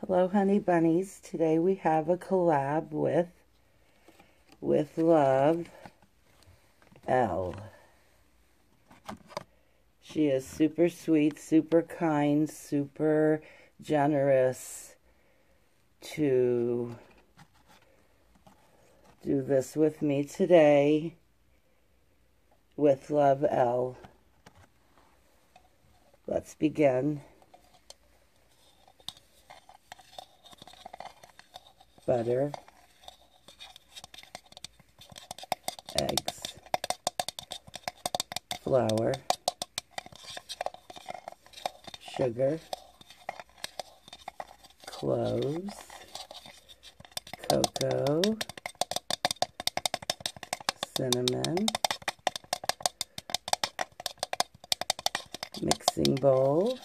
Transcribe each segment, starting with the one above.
Hello, honey bunnies. Today we have a collab with Love L. She is super sweet, super kind, super generous to do this with me today with Love L. Let's begin. Butter, eggs, flour, sugar, cloves, cocoa, cinnamon, mixing bowl,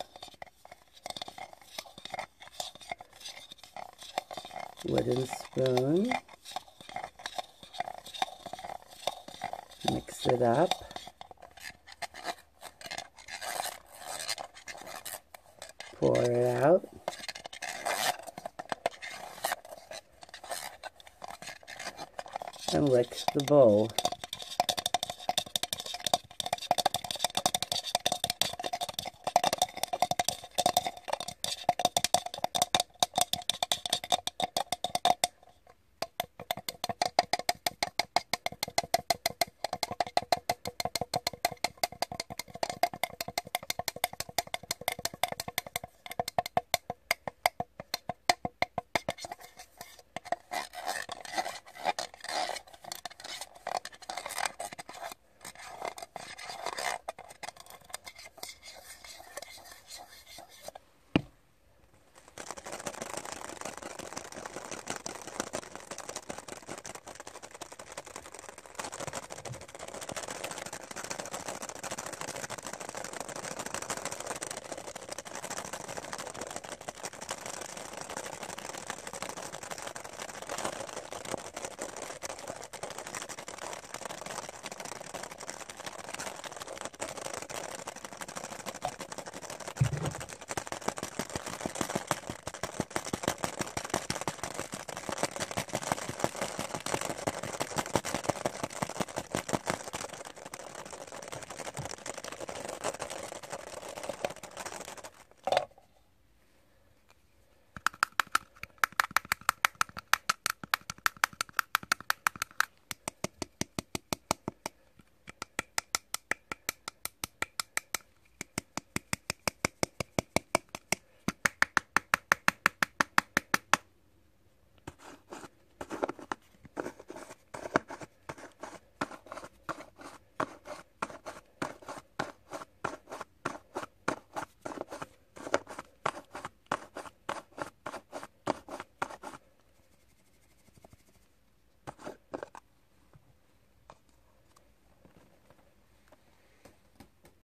wooden spoon, mix it up, pour it out, and lick the bowl.